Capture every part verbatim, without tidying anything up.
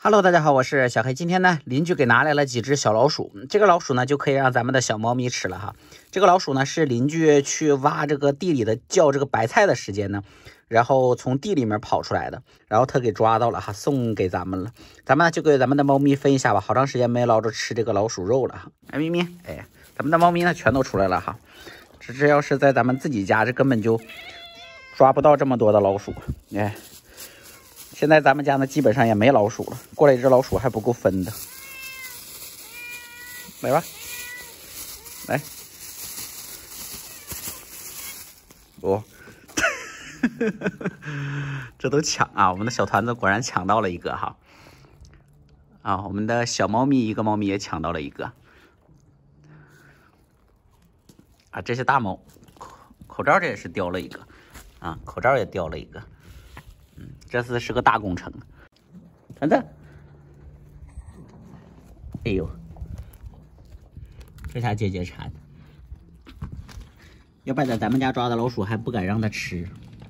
Hello， 大家好，我是小黑。今天呢，邻居给拿来了几只小老鼠，这个老鼠呢就可以让咱们的小猫咪吃了哈。这个老鼠呢是邻居去挖这个地里的叫这个白菜的时间呢，然后从地里面跑出来的，然后他给抓到了哈，送给咱们了。咱们呢就给咱们的猫咪分一下吧，好长时间没捞着吃这个老鼠肉了哈。哎，咪咪，哎，咱们的猫咪呢全都出来了哈。这这要是在咱们自己家，这根本就抓不到这么多的老鼠，哎。现在咱们家呢，基本上也没老鼠了。过来一只老鼠还不够分的，来吧，来，哦，这都抢啊！我们的小团子果然抢到了一个哈，啊，我们的小猫咪一个猫咪也抢到了一个，啊，这是大猫，口口罩这也是掉了一个，啊，口罩也掉了一个。嗯，这次是个大工程。团子，哎呦，这下姐姐馋，要不然在咱们家抓的老鼠还不敢让它吃，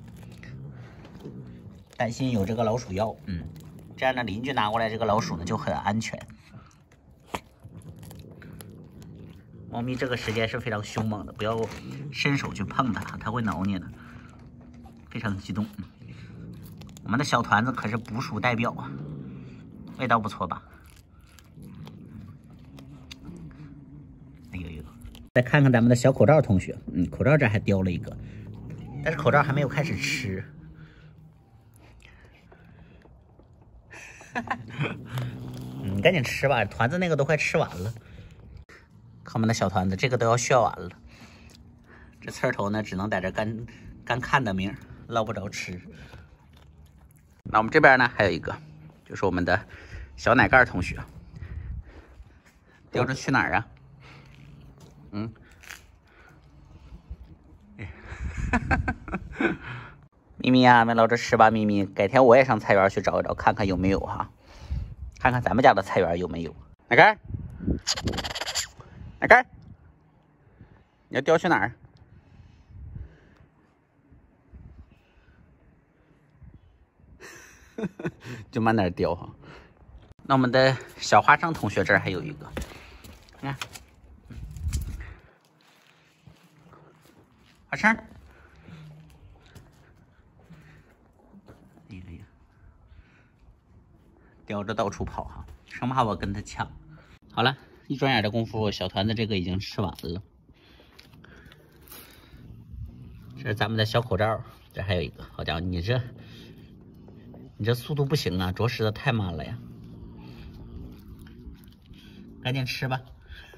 担心有这个老鼠药。嗯，这样呢，邻居拿过来这个老鼠呢就很安全。猫咪这个时间是非常凶猛的，不要伸手去碰它，它会挠你的，非常激动。我们的小团子可是捕鼠代表啊，味道不错吧？哎呦呦！再看看咱们的小口罩同学，嗯，口罩这还叼了一个，但是口罩还没有开始吃。你赶紧吃吧，团子那个都快吃完了。看我们的小团子，这个都要炫完了。这刺头呢，只能在这干干看的命，捞不着吃。那我们这边呢还有一个，就是我们的小奶盖同学，叼着去哪儿啊？嗯，咪咪呀、啊，没捞着吃吧？咪咪，改天我也上菜园去找一找，看看有没有哈，看看咱们家的菜园有没有。奶盖，奶盖，你要叼去哪儿？就慢点叼哈。那我们的小花生同学这儿还有一个，看，花生，哎呀呀，叼着到处跑哈，生怕我跟他抢。好了，一转眼的功夫，小团子这个已经吃完了。这是咱们的小口罩，这还有一个，好家伙，你这。你这速度不行啊，着实的太慢了呀！赶紧吃吧。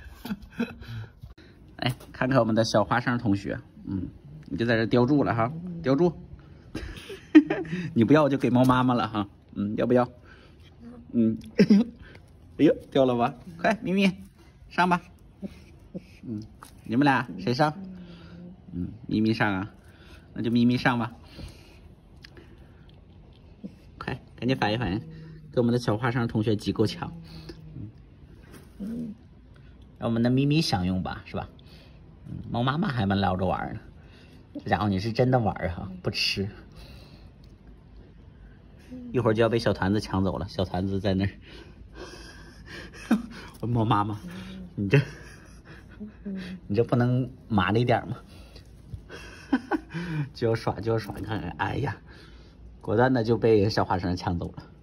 来看看我们的小花生同学，嗯，你就在这叼住了哈，叼住。你不要我就给猫妈妈了哈，嗯，要不要？嗯，哎呦，哎呦，掉了吧？快，咪咪，上吧。嗯，你们俩谁上？嗯，咪咪上啊，那就咪咪上吧。赶紧反应反应，跟我们的小花生同学挤够呛，嗯，让我们的咪咪享用吧，是吧？嗯，猫妈妈还没捞着玩呢，这家伙你是真的玩哈，不吃，一会儿就要被小团子抢走了。小团子在那儿，猫妈妈，你这，你这不能麻利点吗？就要耍就要耍，你看看，哎呀！果断的就被小花生抢走了。